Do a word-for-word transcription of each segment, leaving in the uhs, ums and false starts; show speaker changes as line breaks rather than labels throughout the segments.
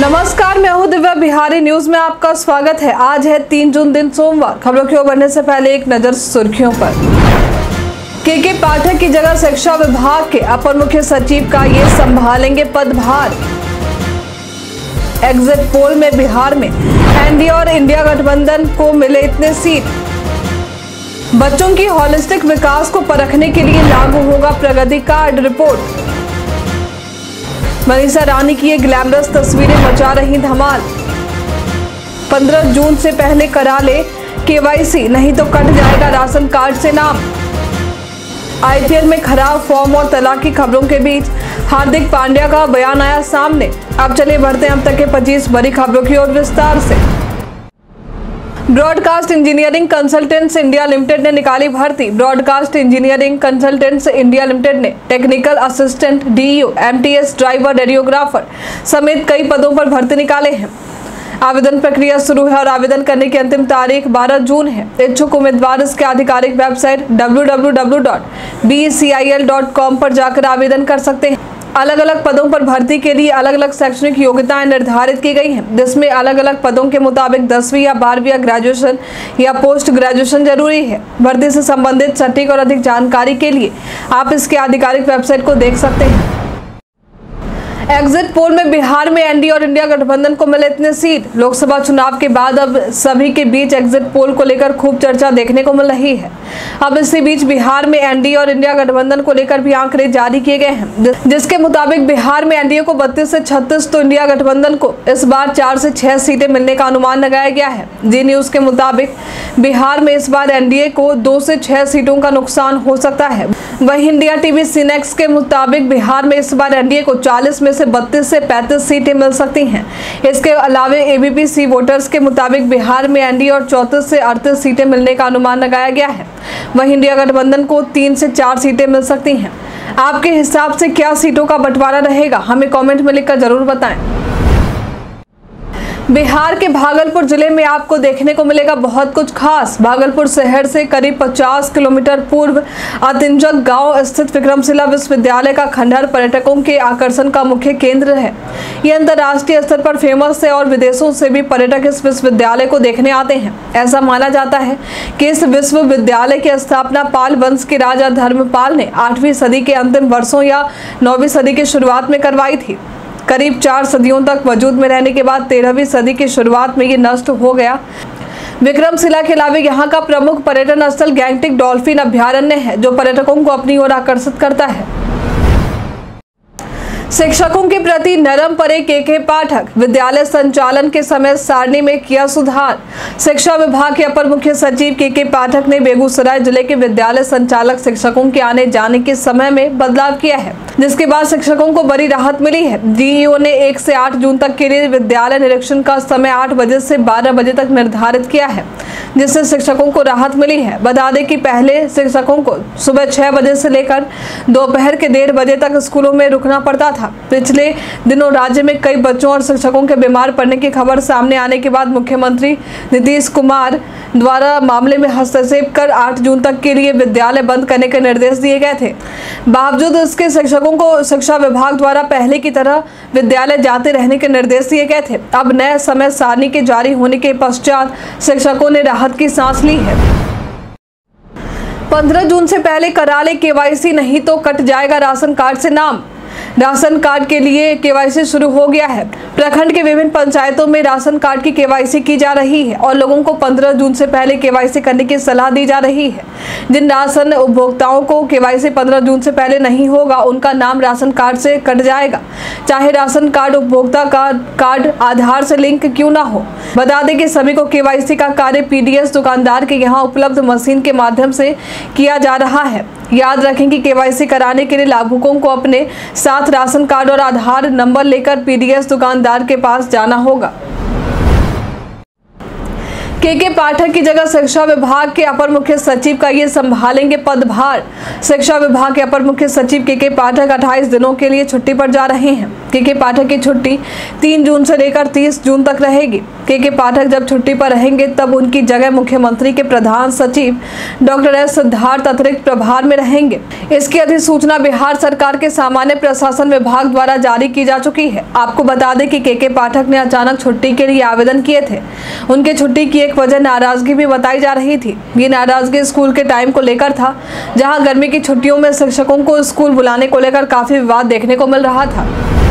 नमस्कार, मैं हूं दिव्या। बिहारी न्यूज में आपका स्वागत है। आज है तीन जून, दिन सोमवार। खबरों की ओर बढ़ने से पहले एक नजर सुर्खियों पर। के के पाठक की जगह शिक्षा विभाग के अपर मुख्य सचिव का ये संभालेंगे पदभार। एग्जिट पोल में बिहार में एनडीए और इंडिया गठबंधन को मिले इतने सीट। बच्चों की होलिस्टिक विकास को परखने के लिए लागू होगा प्रगति कार्ड। रिपोर्ट। मनीषा रानी की ये ग्लैमरस तस्वीरें मचा रही धमाल। पंद्रह जून से पहले करा ले केवाईसी, नहीं तो कट जाएगा राशन कार्ड से नाम। आईपीएल में खराब फॉर्म और तलाक की खबरों के बीच हार्दिक पांड्या का बयान आया सामने। अब चलिए बढ़ते हैं अब तक के पच्चीस बड़ी खबरों की ओर विस्तार से। Broadcast engineering consultants India limited ने निकाली भर्ती। Broadcast engineering consultants India limited ने technical assistant, DEO, MTS, driver, radiographer समेत कई पदों पर भर्ती निकाले हैं। आवेदन प्रक्रिया शुरू है और आवेदन करने की अंतिम तारीख बारह जून है। इच्छुक उम्मीदवार इसके आधिकारिक website W W W dot B C I L dot com पर जाकर आवेदन कर सकते हैं। अलग अलग पदों पर भर्ती के लिए अलग अलग शैक्षणिक योग्यताएं निर्धारित की गई हैं, जिसमें अलग अलग पदों के मुताबिक दसवीं या बारहवीं या ग्रेजुएशन या पोस्ट ग्रेजुएशन जरूरी है। भर्ती से संबंधित सटीक और अधिक जानकारी के लिए आप इसके आधिकारिक वेबसाइट को देख सकते हैं। एग्जिट पोल में बिहार में एनडीए और इंडिया गठबंधन को मिले इतने सीट। लोकसभा चुनाव के बाद अब सभी के बीच एग्जिट पोल को लेकर खूब चर्चा देखने को मिल रही है। अब इसी बीच बिहार में एनडीए और इंडिया गठबंधन को लेकर भी आंकड़े जारी किए गए हैं, जिसके मुताबिक बिहार में एनडीए को बत्तीस से छत्तीस तो इंडिया गठबंधन को इस बार चार से छह सीटें मिलने का अनुमान लगाया गया है। जी न्यूज के मुताबिक बिहार में इस बार एनडीए को दो से छह सीटों का नुकसान हो सकता है। वहीं इंडिया टीवी सिनेक्स के मुताबिक बिहार में इस बार एनडीए को चालीस में से बत्तीस से पैंतीस सीटें मिल सकती हैं। इसके अलावा एबीपी सी वोटर्स के मुताबिक बिहार में एनडीए और चौंतीस से अड़तीस सीटें मिलने का अनुमान लगाया गया है। वहीं इंडिया गठबंधन को तीन से चार सीटें मिल सकती हैं। आपके हिसाब से क्या सीटों का बंटवारा रहेगा, हमें कमेंट में लिखकर जरूर बताएं। बिहार के भागलपुर जिले में आपको देखने को मिलेगा बहुत कुछ खास। भागलपुर शहर से करीब पचास किलोमीटर पूर्व अतिंजक गांव स्थित विक्रमशिला विश्वविद्यालय का खंडहर पर्यटकों के आकर्षण का मुख्य केंद्र है। यह अंतर्राष्ट्रीय स्तर पर फेमस है और विदेशों से भी पर्यटक इस विश्वविद्यालय को देखने आते हैं। ऐसा माना जाता है कि इस विश्वविद्यालय की स्थापना पाल वंश के राजा धर्मपाल ने आठवीं सदी के अंतिम वर्षों या नौवीं सदी की शुरुआत में करवाई थी। करीब चार सदियों तक वजूद में रहने के बाद तेरहवीं सदी की शुरुआत में ये नष्ट हो गया। विक्रमशिला के अलावा यहाँ का प्रमुख पर्यटन स्थल गैंगटिक डॉल्फिन अभ्यारण्य है, जो पर्यटकों को अपनी ओर आकर्षित करता है। शिक्षकों के प्रति नरम पड़े के के पाठक, विद्यालय संचालन के समय सारणी में किया सुधार। शिक्षा विभाग के अपर मुख्य सचिव के के पाठक ने बेगूसराय जिले के विद्यालय संचालक शिक्षकों के आने जाने के समय में बदलाव किया है, जिसके बाद शिक्षकों को बड़ी राहत मिली है। डीईओ ने एक से आठ जून तक के लिए विद्यालय निरीक्षण का समय आठ बजे से बारह बजे तक निर्धारित किया है, जिससे शिक्षकों को राहत मिली है। बता दें कि पहले शिक्षकों को सुबह छह बजे से लेकर दोपहर के डेढ़ बजे तक स्कूलों में रुकना पड़ता था। पिछले दिनों राज्य में कई बच्चों और शिक्षकों के बीमार पड़ने की खबर सामने आने के बाद मुख्यमंत्री नीतीश कुमार द्वारा मामले में हस्तक्षेप कर आठ जून तक के लिए विद्यालय बंद करने के निर्देश दिए गए थे। बावजूद इसके शिक्षकों को शिक्षा विभाग द्वारा पहले की तरह विद्यालय जाते रहने के निर्देश दिए गए थे। अब नए समय सारणी के जारी होने के पश्चात शिक्षकों ने राहत की सांस ली है। पंद्रह जून से पहले करा ले केवाईसी, नहीं तो कट जाएगा राशन कार्ड से नाम। राशन कार्ड के लिए केवाईसी शुरू हो गया है। प्रखंड के विभिन्न पंचायतों में राशन कार्ड की केवाईसी की जा रही है और लोगों को पंद्रह जून से पहले केवाईसी करने की सलाह दी जा रही है। जिन राशन उपभोक्ताओं को केवाईसी पंद्रह जून से पहले नहीं होगा, उनका नाम राशन कार्ड से कट जाएगा, चाहे राशन कार्ड उपभोक्ता का कार्ड आधार से लिंक क्यों ना हो। बता दें कि सभी को केवाईसी का कार्य पीडीएस दुकानदार के यहाँ उपलब्ध मशीन के माध्यम से किया जा रहा है। याद रखें कि केवाईसी कराने के लिए लाभुकों को अपने साथ राशन कार्ड और आधार नंबर लेकर पीडीएस दुकानदार के पास जाना होगा। के के पाठक की जगह शिक्षा विभाग के अपर मुख्य सचिव का ये संभालेंगे पदभार। शिक्षा विभाग के अपर मुख्य सचिव के के पाठक अट्ठाईस दिनों के लिए छुट्टी पर जा रहे हैं। के के पाठक की छुट्टी तीन जून से लेकर तीस जून तक रहेगी। के के पाठक जब छुट्टी पर रहेंगे तब उनकी जगह मुख्यमंत्री के प्रधान सचिव डॉक्टर एस सिद्धार्थ अतिरिक्त प्रभार में रहेंगे। इसकी अधिसूचना बिहार सरकार के सामान्य प्रशासन विभाग द्वारा जारी की जा चुकी है। आपको बता दें कि के के पाठक ने अचानक छुट्टी के लिए आवेदन किए थे। उनके छुट्टी की एक वजह नाराजगी भी बताई जा रही थी। ये नाराजगी स्कूल के टाइम को लेकर था, जहां गर्मी की छुट्टियों में शिक्षकों को स्कूल बुलाने को लेकर काफी विवाद देखने को मिल रहा था।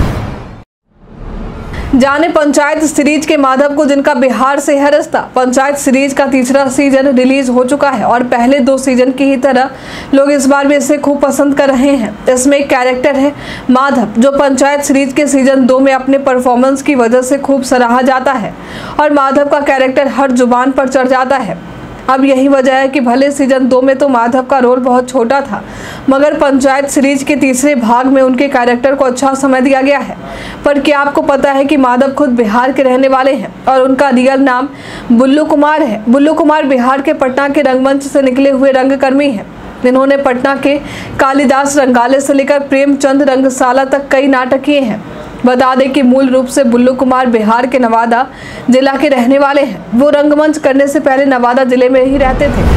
जाने पंचायत सीरीज के माधव को, जिनका बिहार से है रिश्ता। पंचायत सीरीज का तीसरा सीजन रिलीज हो चुका है और पहले दो सीजन की ही तरह लोग इस बार भी इसे खूब पसंद कर रहे हैं। इसमें एक कैरेक्टर है माधव, जो पंचायत सीरीज के सीजन दो में अपने परफॉर्मेंस की वजह से खूब सराहा जाता है और माधव का कैरेक्टर हर जुबान पर चढ़ जाता है। अब यही वजह है कि भले सीजन दो में तो माधव का रोल बहुत छोटा था, मगर पंचायत सीरीज के तीसरे भाग में उनके कैरेक्टर को अच्छा समय दिया गया है। पर क्या आपको पता है कि माधव खुद बिहार के रहने वाले हैं और उनका रियल नाम बुल्लू कुमार है। बुल्लू कुमार बिहार के पटना के रंगमंच से निकले हुए रंगकर्मी हैं। इन्होंने पटना के कालिदास रंगालय से लेकर प्रेमचंद रंगशाला तक कई नाटक किए हैं। बता दें कि मूल रूप से बुल्लू कुमार बिहार के नवादा जिला के रहने वाले हैं। वो रंगमंच करने से पहले नवादा जिले में ही रहते थे।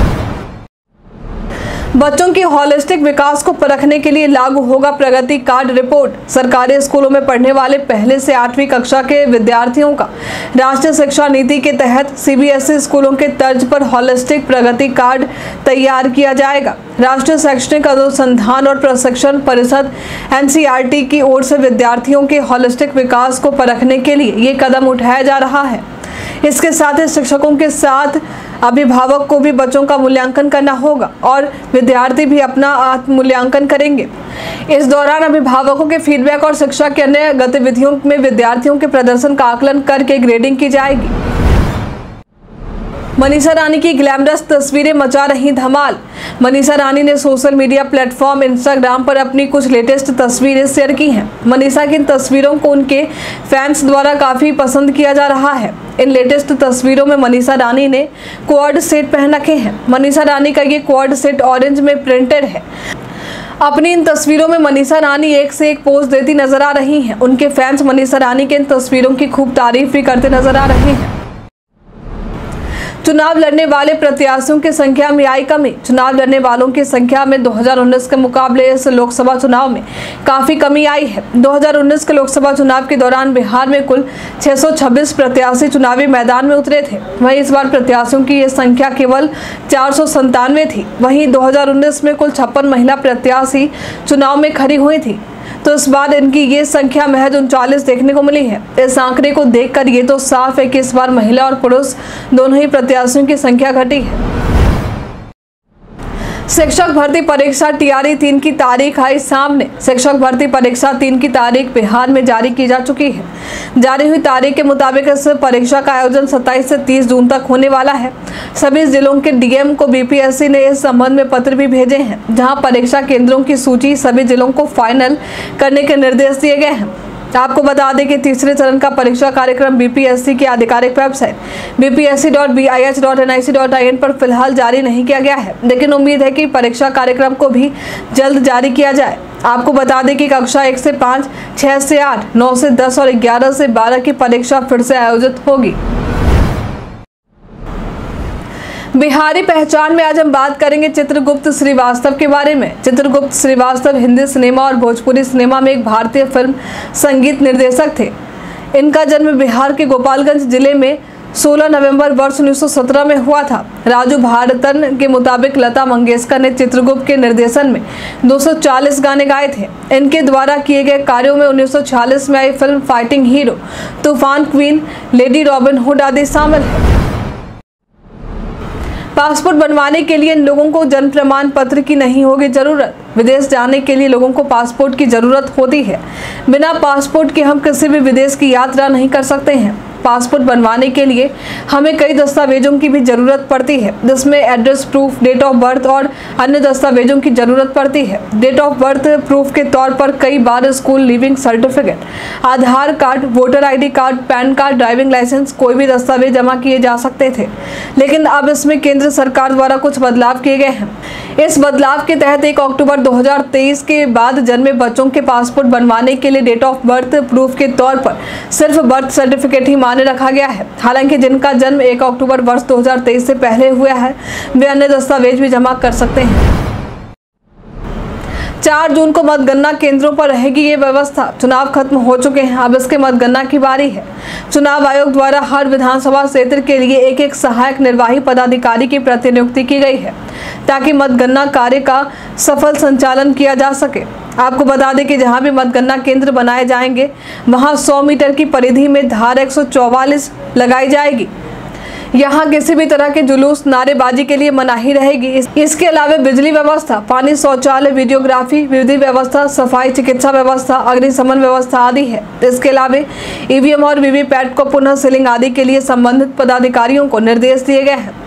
बच्चों की होलिस्टिक विकास को परखने के लिए लागू होगा प्रगति कार्ड रिपोर्ट। सरकारी स्कूलों में पढ़ने वाले पहले से आठवीं कक्षा के विद्यार्थियों का राष्ट्रीय शिक्षा नीति के तहत सी बी एस ई स्कूलों के तर्ज पर होलिस्टिक प्रगति कार्ड तैयार किया जाएगा। राष्ट्रीय शैक्षणिक अनुसंधान और प्रशिक्षण परिषद एन सी आर टी की ओर से विद्यार्थियों के होलिस्टिक विकास को परखने के लिए ये कदम उठाया जा रहा है। इसके साथ ही शिक्षकों के साथ अभिभावक को भी बच्चों का मूल्यांकन करना होगा और विद्यार्थी भी अपना आत्म मूल्यांकन करेंगे। इस दौरान अभिभावकों के फीडबैक और शिक्षा के अन्य गतिविधियों में विद्यार्थियों के प्रदर्शन का आकलन करके ग्रेडिंग की जाएगी। मनीषा रानी की ग्लैमरस तस्वीरें मचा रही धमाल। मनीषा रानी ने सोशल मीडिया प्लेटफॉर्म इंस्टाग्राम पर अपनी कुछ लेटेस्ट तस्वीरें शेयर की हैं। मनीषा की इन तस्वीरों को उनके फैंस द्वारा काफी पसंद किया जा रहा है। इन लेटेस्ट तस्वीरों में मनीषा रानी ने क्वाड सेट पहन रखे हैं। मनीषा रानी का ये क्वाड सेट ऑरेंज में प्रिंटेड है। अपनी इन तस्वीरों में मनीषा रानी एक से एक पोज देती नजर आ रही हैं। उनके फैंस मनीषा रानी के इन तस्वीरों की खूब तारीफ भी करते नजर आ रहे हैं। चुनाव लड़ने वाले प्रत्याशियों की संख्या में आई कमी। चुनाव लड़ने वालों की संख्या में दो हज़ार उन्नीस के मुकाबले इस लोकसभा चुनाव में काफी कमी आई है। दो हज़ार उन्नीस के लोकसभा चुनाव के दौरान बिहार में कुल छह सौ छब्बीस प्रत्याशी चुनावी मैदान में उतरे थे। वहीं इस बार प्रत्याशियों की ये संख्या केवल चार सौ संतानवे थी। वहीं दो हज़ार उन्नीस में कुल छप्पन महिला प्रत्याशी चुनाव में खड़ी हुई थी, तो इस बार इनकी ये संख्या महज उनचालीस देखने को मिली है। इस आंकड़े को देखकर ये तो साफ है कि इस बार महिला और पुरुष दोनों ही प्रत्याशियों की संख्या घटी है। शिक्षक भर्ती परीक्षा टी आर ई तीन की तारीख आई सामने। शिक्षक भर्ती परीक्षा तीन की तारीख बिहार में जारी की जा चुकी है। जारी हुई तारीख के मुताबिक इस परीक्षा का आयोजन सत्ताईस से तीस जून तक होने वाला है। सभी जिलों के डी एम को बी पी एस सी ने इस संबंध में पत्र भी भेजे हैं, जहां परीक्षा केंद्रों की सूची सभी जिलों को फाइनल करने के निर्देश दिए गए हैं। आपको बता दें कि तीसरे चरण का परीक्षा कार्यक्रम बी पी एस सी की आधिकारिक website B P S C dot B I H dot N I C dot I N पर फिलहाल जारी नहीं किया गया है, लेकिन उम्मीद है कि परीक्षा कार्यक्रम को भी जल्द जारी किया जाए। आपको बता दें कि कक्षा एक से पाँच, छह से आठ, नौ से दस और ग्यारह से बारह की परीक्षा फिर से आयोजित होगी। बिहारी पहचान में आज हम बात करेंगे चित्रगुप्त श्रीवास्तव के बारे में। चित्रगुप्त श्रीवास्तव हिंदी सिनेमा और भोजपुरी सिनेमा में एक भारतीय फिल्म संगीत निर्देशक थे। इनका जन्म बिहार के गोपालगंज जिले में सोलह नवंबर वर्ष उन्नीस सौ सत्रह में हुआ था। राजू भारतन के मुताबिक लता मंगेशकर ने चित्रगुप्त के निर्देशन में दो सौ चालीस गाने गाए थे। इनके द्वारा किए गए कार्यों में उन्नीस सौ छियालीस में आई film fighting hero, Toofan queen, lady Robin Hood आदि शामिल है। पासपोर्ट बनवाने के लिए इन लोगों को जन्म प्रमाण पत्र की नहीं होगी जरूरत। विदेश जाने के लिए लोगों को पासपोर्ट की जरूरत होती है। बिना पासपोर्ट के हम किसी भी विदेश की यात्रा नहीं कर सकते हैं। पासपोर्ट बनवाने के लिए हमें कई दस्तावेजों की भी जरूरत पड़ती है, जिसमें address proof, date of birth और अन्य दस्तावेजों की जरूरत पड़ती है। डेट ऑफ बर्थ प्रूफ के तौर पर कई बार school leaving certificate, Aadhaar card, voter ID card, PAN card, driving licence, कोई भी दस्तावेज जमा किए जा सकते थे, लेकिन अब इसमें केंद्र सरकार द्वारा कुछ बदलाव किए गए हैं। इस बदलाव के तहत एक अक्टूबर दो हज़ार तेईस के बाद जन्मे बच्चों के पासपोर्ट बनवाने के लिए डेट ऑफ बर्थ प्रूफ के तौर पर सिर्फ बर्थ सर्टिफिकेट ही मान्य रखा गया है। हालांकि जिनका जन्म एक अक्टूबर वर्ष दो हज़ार तेईस से पहले हुआ है वे अन्य दस्तावेज भी जमा कर सकते हैं। चार जून को मतगणना केंद्रों पर रहेगी ये व्यवस्था। चुनाव खत्म हो चुके हैं, अब इसके मतगणना की बारी है। चुनाव आयोग द्वारा हर विधानसभा क्षेत्र के लिए एक एक सहायक निर्वाही पदाधिकारी की प्रतिनियुक्ति की गई है, ताकि मतगणना कार्य का सफल संचालन किया जा सके। आपको बता दें कि जहां भी मतगणना केंद्र बनाए जाएंगे वहां सौ मीटर की परिधि में धारा एक सौ चौवालीस लगाई जाएगी। यहाँ किसी भी तरह के जुलूस, नारेबाजी के लिए मनाही रहेगी। इसके अलावा बिजली व्यवस्था, पानी, शौचालय, वीडियोग्राफी, विधि व्यवस्था, सफाई, चिकित्सा व्यवस्था, अग्निशमन व्यवस्था आदि है। इसके अलावा ईवीएम और वीवीपैट को पुनः सीलिंग आदि के लिए संबंधित पदाधिकारियों को निर्देश दिए गए हैं।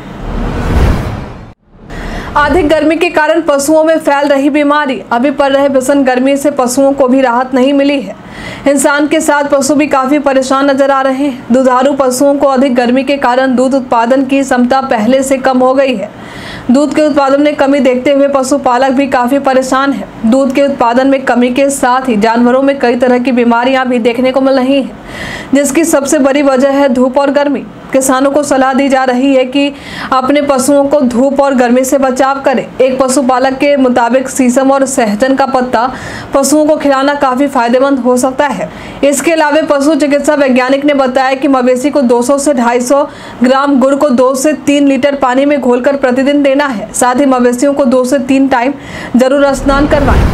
अधिक गर्मी के कारण पशुओं में फैल रही बीमारी। अभी पड़ रहे भीषण गर्मी से पशुओं को भी राहत नहीं मिली है। इंसान के साथ पशु भी काफी परेशान नजर आ रहे हैं। दुधारू पशुओं को अधिक गर्मी के कारण दूध उत्पादन की क्षमता पहले से कम हो गई है। दूध के उत्पादन में कमी देखते हुए पशुपालक भी काफी परेशान है। दूध के उत्पादन में कमी के साथ ही जानवरों में कई तरह की बीमारियां भी देखने को मिल रही हैं, जिसकी सबसे बड़ी वजह है धूप और गर्मी। किसानों को सलाह दी जा रही है कि अपने पशुओं को धूप और गर्मी से बचाव करें। एक पशुपालक के मुताबिक शीशम और सहजन का पत्ता पशुओं को खिलाना काफी फायदेमंद हो सकता है। इसके अलावा पशु चिकित्सा वैज्ञानिक ने बताया कि मवेशी को दो सौ से ढाई सौ ग्राम गुड़ को दो से तीन लीटर पानी में घोलकर प्रतिदिन देना है। साथ ही मवेशियों को दो से तीन टाइम जरूर स्नान करवाएं।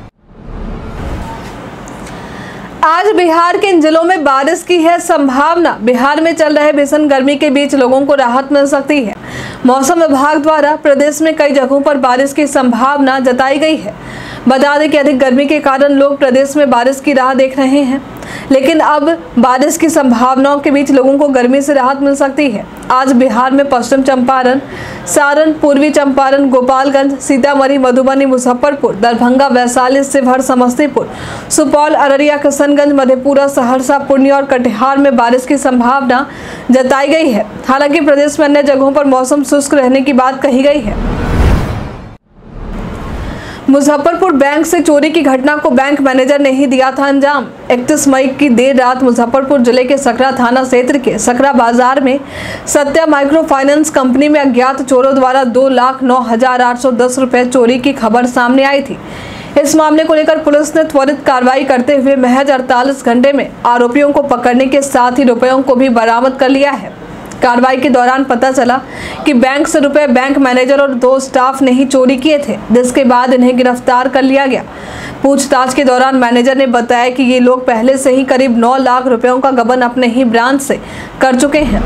आज बिहार के इन जिलों में बारिश की है संभावना। बिहार में चल रहे भीषण गर्मी के बीच लोगों को राहत मिल सकती है। मौसम विभाग द्वारा प्रदेश में कई जगहों पर बारिश की संभावना जताई गई है। बता दें कि अधिक गर्मी के कारण लोग प्रदेश में बारिश की राह देख रहे हैं, लेकिन अब बारिश की संभावनाओं के बीच लोगों को गर्मी से राहत मिल सकती है। आज बिहार में पश्चिम चंपारण, सारण, पूर्वी चंपारण, गोपालगंज, सीतामढ़ी, मधुबनी, मुजफ्फरपुर, दरभंगा, वैशाली, शिवहर, समस्तीपुर, सुपौल, अररिया, किशनगंज, मधेपुरा, सहरसा, पूर्णिया और कटिहार में बारिश की संभावना जताई गई है। हालांकि प्रदेश में अन्य जगहों पर मौसम शुष्क रहने की बात कही गई है। मुजफ्फरपुर बैंक से चोरी की घटना को बैंक मैनेजर ने ही दिया था अंजाम। इकतीस मई की देर रात मुजफ्फरपुर जिले के सकरा थाना क्षेत्र के सकरा बाजार में सत्या माइक्रो फाइनेंस कंपनी में अज्ञात चोरों द्वारा दो लाख नौ हजार आठ सौ दस रुपए चोरी की खबर सामने आई थी। इस मामले को लेकर पुलिस ने त्वरित कार्रवाई करते हुए महज अड़तालीस घंटे में आरोपियों को पकड़ने के साथ ही रुपयों को भी बरामद कर लिया है। कार्रवाई के दौरान पता चला कि बैंक से रुपए बैंक मैनेजर और दो स्टाफ ने ही चोरी किए थे, जिसके बाद इन्हें गिरफ्तार कर लिया गया। पूछताछ के दौरान मैनेजर ने बताया कि ये लोग पहले से ही करीब नौ लाख रुपयों का गबन अपने ही ब्रांच से कर चुके हैं।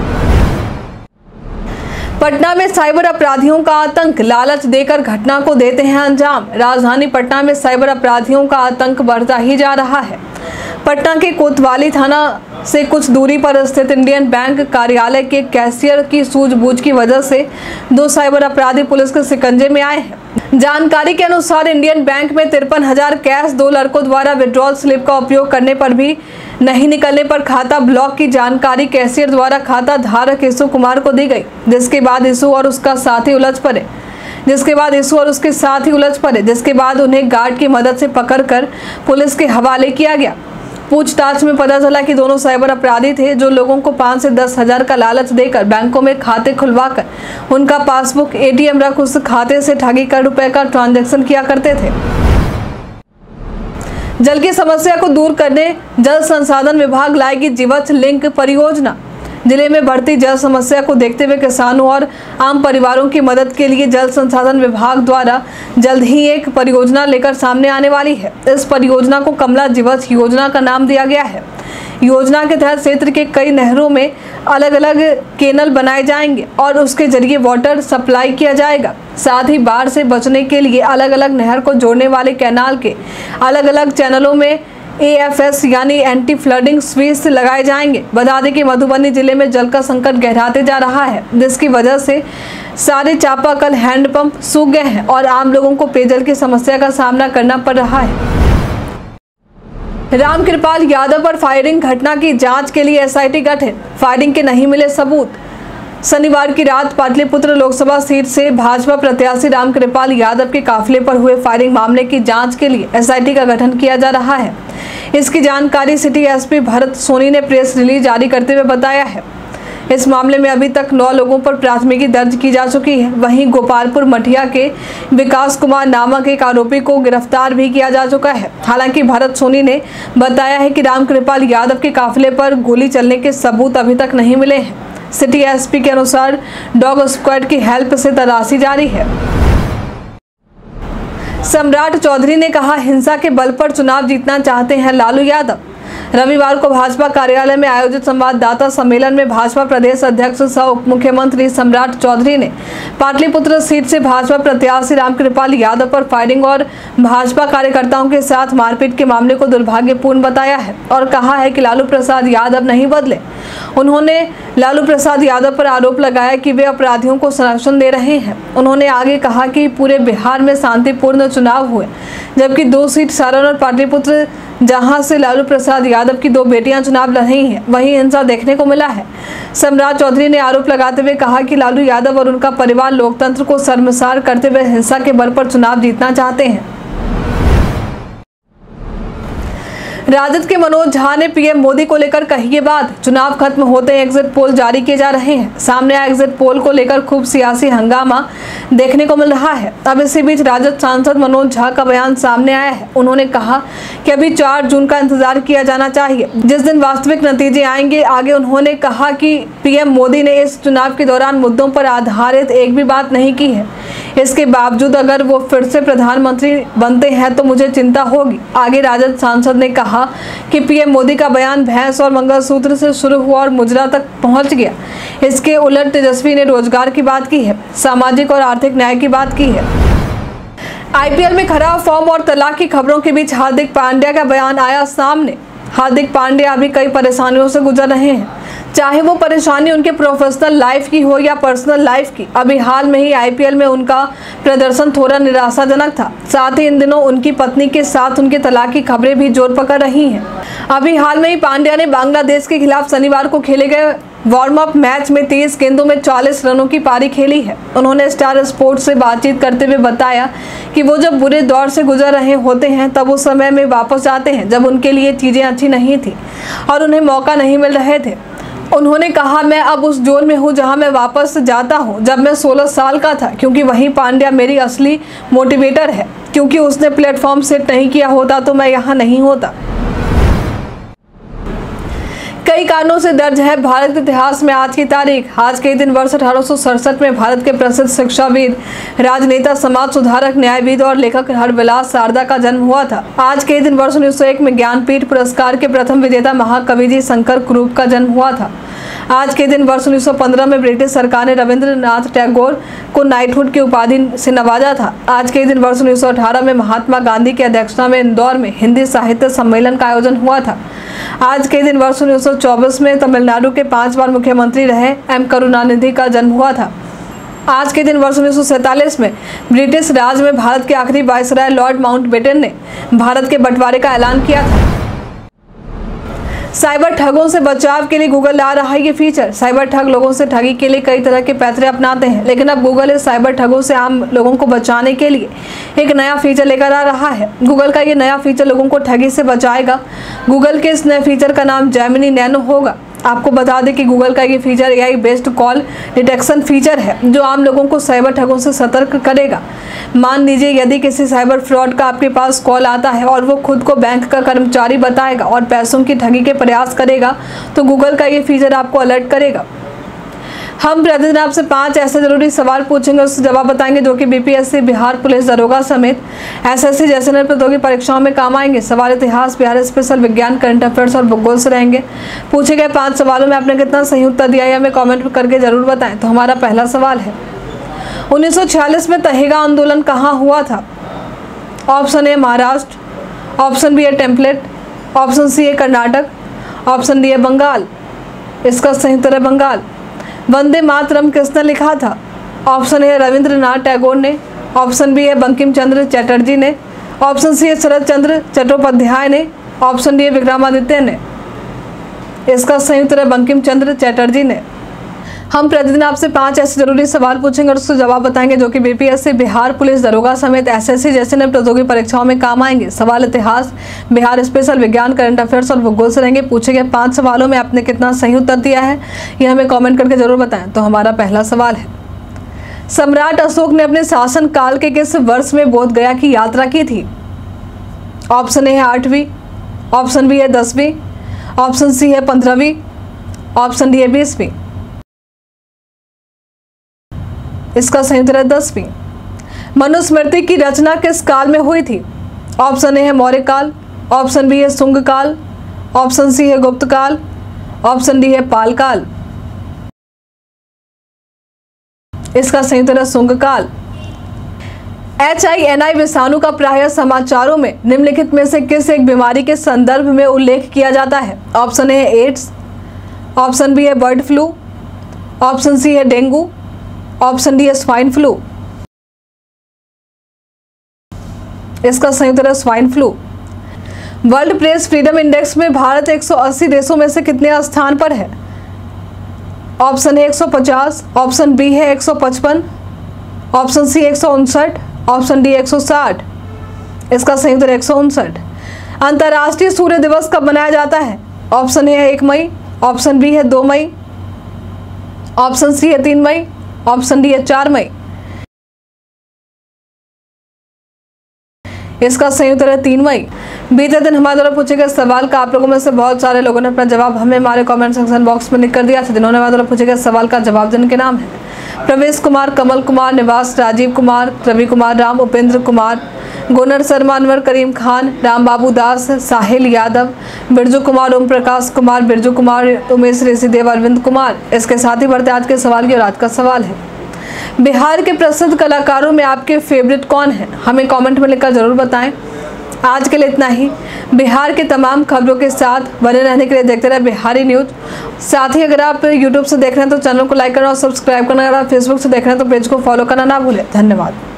पटना में साइबर अपराधियों का आतंक, लालच देकर घटना को देते हैं अंजाम। राजधानी पटना में साइबर अपराधियों का आतंक बढ़ता ही जा रहा है। पटना के कोतवाली थाना से कुछ दूरी पर स्थित इंडियन बैंक कार्यालय के कैशियर की सूझबूझ की वजह से दो साइबर अपराधी पुलिस के शिकंजे में आए हैं। जानकारी के अनुसार इंडियन बैंक में तिरपन हजार कैश दो लड़कों द्वारा विड्रॉल स्लिप का उपयोग करने पर भी नहीं निकलने पर खाता ब्लॉक की जानकारी कैशियर द्वारा खाता धारक यीशु कुमार को दी गई, जिसके बाद यीशु और उसका साथी उलझ पड़े जिसके बाद यीशु और उसके साथी उलझ पड़े जिसके बाद उन्हें गार्ड की मदद से पकड़कर पुलिस के हवाले किया गया। पूछताछ में पता चला कि दोनों साइबर अपराधी थे जो लोगों को पाँच से दस हजार का लालच देकर बैंकों में खाते खुलवाकर उनका पासबुक, एटीएम रख उस खाते से ठगी कर रुपए का ट्रांजैक्शन किया करते थे। जल की समस्या को दूर करने जल संसाधन विभाग लाएगी जीवछ लिंक परियोजना। जिले में बढ़ती जल समस्या को देखते हुए किसानों और आम परिवारों की मदद के लिए जल संसाधन विभाग द्वारा जल्द ही एक परियोजना लेकर सामने आने वाली है। इस परियोजना को कमला जीवछ योजना का नाम दिया गया है। योजना के तहत क्षेत्र के कई नहरों में अलग अलग केनल बनाए जाएंगे और उसके जरिए वाटर सप्लाई किया जाएगा। साथ ही बाढ़ से बचने के लिए अलग अलग नहर को जोड़ने वाले कैनाल के अलग अलग चैनलों में ए एफ एस यानी एंटी फ्लडिंग स्विच लगाए जाएंगे। बता दें कि मधुबनी जिले में जल का संकट गहराते जा रहा है, जिसकी वजह से सारे चापाकल, हैंडपंप सूख गए हैं और आम लोगों को पेयजल की समस्या का सामना करना पड़ रहा है। रामकृपाल यादव पर फायरिंग घटना की जांच के लिए एस आई टी गठित, फायरिंग के नहीं मिले सबूत। शनिवार की रात पाटलिपुत्र लोकसभा सीट से भाजपा प्रत्याशी रामकृपाल यादव के काफिले पर हुए फायरिंग मामले की जांच के लिए एस आई टी का गठन किया जा रहा है। इसकी जानकारी city S P Bharat Soni ने प्रेस रिलीज जारी करते हुए बताया है। इस मामले में अभी तक नौ लोगों पर प्राथमिकी दर्ज की जा चुकी है। वहीं गोपालपुर मठिया के विकास कुमार नामक एक आरोपी को गिरफ्तार भी किया जा चुका है। हालांकि भरत सोनी ने बताया है कि रामकृपाल यादव के काफिले पर गोली चलने के सबूत अभी तक नहीं मिले हैं। सिटी एस पी के अनुसार डॉग स्क्वाड की हेल्प से तलाशी जारी है। सम्राट चौधरी ने कहा, हिंसा के बल पर चुनाव जीतना चाहते हैं लालू यादव। रविवार को भाजपा कार्यालय में आयोजित संवाददाता सम्मेलन में भाजपा प्रदेश अध्यक्ष सह उप मुख्यमंत्री सम्राट चौधरी ने पाटलिपुत्र सीट से भाजपा प्रत्याशी रामकृपाल यादव पर फायरिंग और भाजपा कार्यकर्ताओं के साथ मारपीट के मामले को दुर्भाग्यपूर्ण बताया है और कहा है कि लालू प्रसाद यादव नहीं बदले। उन्होंने लालू प्रसाद यादव पर आरोप लगाया कि वे अपराधियों को संरक्षण दे रहे हैं। उन्होंने आगे कहा कि पूरे बिहार में शांतिपूर्ण चुनाव हुए, जबकि दो सीट सारण और पाटलिपुत्र जहां से लालू प्रसाद यादव की दो बेटियां चुनाव लड़ रही हैं, वहीं हिंसा देखने को मिला है। सम्राट चौधरी ने आरोप लगाते हुए कहा कि लालू यादव और उनका परिवार लोकतंत्र को शर्मसार करते हुए हिंसा के बल पर चुनाव जीतना चाहते हैं। राजद के मनोज झा ने पी एम मोदी को लेकर कही ये बात। चुनाव खत्म होते ही एग्जिट पोल जारी किए जा रहे हैं। सामने आए एग्जिट पोल को लेकर खूब सियासी हंगामा देखने को मिल रहा है। अब इसी बीच राजद सांसद मनोज झा का बयान सामने आया है। उन्होंने कहा कि अभी चार जून का इंतजार किया जाना चाहिए, जिस दिन वास्तविक नतीजे आएंगे। आगे उन्होंने कहा कि पी एम मोदी ने इस चुनाव के दौरान मुद्दों पर आधारित एक भी बात नहीं की है। इसके बावजूद अगर वो फिर से प्रधानमंत्री बनते हैं तो मुझे चिंता होगी। आगे राजद सांसद ने कहा कि पी एम मोदी का बयान भैंस और मंगलसूत्र से शुरू हुआ और मुजरा तक पहुंच गया। इसके उलट तेजस्वी ने रोजगार की बात की है, सामाजिक और आर्थिक न्याय की बात की है। आई पी एल में खराब फॉर्म और तलाक की खबरों के बीच हार्दिक पांड्या का बयान आया सामने। हार्दिक पांड्या अभी कई परेशानियों से गुजर रहे हैं, चाहे वो परेशानी उनके प्रोफेशनल लाइफ की हो या पर्सनल लाइफ की। अभी हाल में ही आई पी एल में उनका प्रदर्शन थोड़ा निराशाजनक था। साथ ही इन दिनों उनकी पत्नी के साथ उनके तलाक की खबरें भी जोर पकड़ रही हैं। अभी हाल में ही पांड्या ने बांग्लादेश के खिलाफ शनिवार को खेले गए वार्म अप मैच में तेईस गेंदों में चालीस रनों की पारी खेली है। उन्होंने स्टार स्पोर्ट्स से बातचीत करते हुए बताया कि वो जब बुरे दौर से गुजर रहे होते हैं तब उस समय में वापस आते हैं जब उनके लिए चीज़ें अच्छी नहीं थी और उन्हें मौका नहीं मिल रहे थे। उन्होंने कहा, मैं अब उस जोन में हूँ जहाँ मैं वापस जाता हूँ जब मैं सोलह साल का था, क्योंकि वही पांड्या मेरी असली मोटिवेटर है। क्योंकि उसने प्लेटफॉर्म सेट नहीं किया होता तो मैं यहाँ नहीं होता। कई कारणों से दर्ज है भारत इतिहास में आज की तारीख। आज के दिन वर्ष अठारह सौ सड़सठ में भारत के प्रसिद्ध शिक्षाविद, राजनेता, समाज सुधारक, न्यायविद और लेखक हरविलास शारदा का जन्म हुआ था। आज के दिन वर्ष उन्नीस सौ एक में ज्ञानपीठ पुरस्कार के प्रथम विजेता महाकवि जी शंकर कुरूप का जन्म हुआ था। आज के दिन वर्ष उन्नीस सौ पंद्रह में ब्रिटिश सरकार ने रविंद्रनाथ टैगोर को नाइटहुड की उपाधि से नवाजा था। आज के दिन वर्ष उन्नीस सौ अठारह में महात्मा गांधी की अध्यक्षता में इंदौर में हिंदी साहित्य सम्मेलन का आयोजन हुआ था। आज के दिन वर्ष उन्नीस सौ चौबीस में तमिलनाडु के पांच बार मुख्यमंत्री रहे एम करुणानिधि का जन्म हुआ था। आज के दिन वर्ष उन्नीस सौ सैंतालीस में ब्रिटिश राज में भारत के आखिरी वायसराय लॉर्ड माउंटबेटन ने भारत के बंटवारे का ऐलान किया था। साइबर ठगों से बचाव के लिए गूगल ला रहा है ये फीचर। साइबर ठग लोगों से ठगी के लिए कई तरह के पैतरे अपनाते हैं, लेकिन अब गूगल इस साइबर ठगों से आम लोगों को बचाने के लिए एक नया फीचर लेकर आ रहा है। गूगल का ये नया फीचर लोगों को ठगी से बचाएगा। गूगल के इस नए फीचर का नाम जेमिनी नैनो होगा। आपको बता दें कि गूगल का ये feature A I based call detection feature है, जो आम लोगों को साइबर ठगों से सतर्क करेगा। मान लीजिए यदि किसी साइबर फ्रॉड का आपके पास कॉल आता है और वो खुद को बैंक का कर्मचारी बताएगा और पैसों की ठगी के प्रयास करेगा, तो गूगल का ये फीचर आपको अलर्ट करेगा। हम प्रतिदिन आपसे पांच ऐसे जरूरी सवाल पूछेंगे, उससे जवाब बताएंगे, जो कि B P S C, Bihar police दरोगा समेत एस एस सी जैसे नई प्रतियोगी परीक्षाओं में काम आएंगे। सवाल इतिहास, बिहार स्पेशल, विज्ञान, करंट अफेयर्स और भूगोल से रहेंगे। पूछे गए पांच सवालों में आपने कितना सही उत्तर दिया है हमें कॉमेंट करके जरूर बताएं। तो हमारा पहला सवाल है, उन्नीस सौ छियालीस में तहेगा आंदोलन कहाँ हुआ था? Option A Maharashtra, option B है टेम्पलेट, ऑप्शन सी है कर्नाटक, ऑप्शन डी है बंगाल, इसका सही उत्तर है बंगाल। वंदे मातरम किसने लिखा था? ऑप्शन ए रविंद्रनाथ टैगोर ने, ऑप्शन बी है बंकिम चंद्र चटर्जी ने, ऑप्शन सी है शरद चंद्र चट्टोपाध्याय ने, ऑप्शन डी है विक्रमादित्य ने, इसका सही उत्तर है बंकिम चंद्र चटर्जी ने। हम प्रतिदिन आपसे पांच ऐसे जरूरी सवाल पूछेंगे और उसके जवाब बताएंगे जो कि बीपीएससी, बिहार पुलिस दरोगा समेत एसएससी जैसे नई प्रतियोगी परीक्षाओं में काम आएंगे। सवाल इतिहास, बिहार स्पेशल, विज्ञान, करंट अफेयर्स और भूगोल से रहेंगे। पूछे गए पांच सवालों में आपने कितना सही उत्तर दिया है यह हमें कॉमेंट करके जरूर बताएं। तो हमारा पहला सवाल है, सम्राट अशोक ने अपने शासन काल के किस वर्ष में बोध गया की यात्रा की थी? ऑप्शन ए है आठवीं, ऑप्शन बी है दसवीं, ऑप्शन सी है पंद्रहवीं, ऑप्शन डी है बीसवीं, इसका सही उत्तर है दसवीं। मनुस्मृति की रचना किस काल में हुई थी? ऑप्शन ए है मौर्य काल, ऑप्शन बी है शुंग काल, ऑप्शन सी है गुप्त काल, ऑप्शन डी है पाल काल, इसका सही उत्तर है शुंग काल। एच आई एन आई विषाणु का प्रायः समाचारों में निम्नलिखित में से किस एक बीमारी के संदर्भ में उल्लेख किया जाता है? ऑप्शन ए है एड्स, ऑप्शन बी है बर्ड फ्लू, ऑप्शन सी है डेंगू, ऑप्शन डी है स्वाइन फ्लू, इसका सही उत्तर है swine flu. World Press Freedom Index में भारत एक सौ अस्सी देशों में से कितने स्थान पर है? ऑप्शन ए एक सौ पचास, ऑप्शन बी है एक सौ पचपन, ऑप्शन सी एक सौ उनसठ, ऑप्शन डी एक सौ साठ, इसका सही उत्तर एक सौ उनसठ। अंतर्राष्ट्रीय सूर्य दिवस कब मनाया जाता है? ऑप्शन ए है एक मई, ऑप्शन बी है दो मई, ऑप्शन सी है तीन मई, ऑप्शन डी है चार मई, इसका सही उत्तर है तीन मई। बीते दिन हमारे द्वारा पूछे गए सवाल का आप लोगों में से बहुत सारे लोगों ने अपना जवाब हमें हमारे कमेंट सेक्शन बॉक्स में लिख कर दिया था। जिन्होंने हमारे द्वारा पूछे गए सवाल का जवाब देने के नाम है प्रवेश कुमार, कमल कुमार, निवास, राजीव कुमार, रवि कुमार, राम उपेंद्र कुमार, गुनर शर्मा, अनवर करीम खान, राम बाबू दास, साहिल यादव, बिरजू कुमार, ओम प्रकाश कुमार, बिरजू कुमार, उमेश ऋषिदेव, अरविंद कुमार। इसके साथ ही बढ़ते आज के सवाल की। और आज का सवाल है, बिहार के प्रसिद्ध कलाकारों में आपके फेवरेट कौन है? हमें कमेंट में लिखकर जरूर बताएं। आज के लिए इतना ही। बिहार के तमाम खबरों के साथ बने रहने के लिए देखते रहे बिहारी न्यूज। साथ ही अगर आप यूट्यूब से देख रहे हैं तो चैनल को लाइक करना और सब्सक्राइब करना। अगर आप फेसबुक से देख रहे हैं तो पेज को फॉलो करना ना भूलें। धन्यवाद।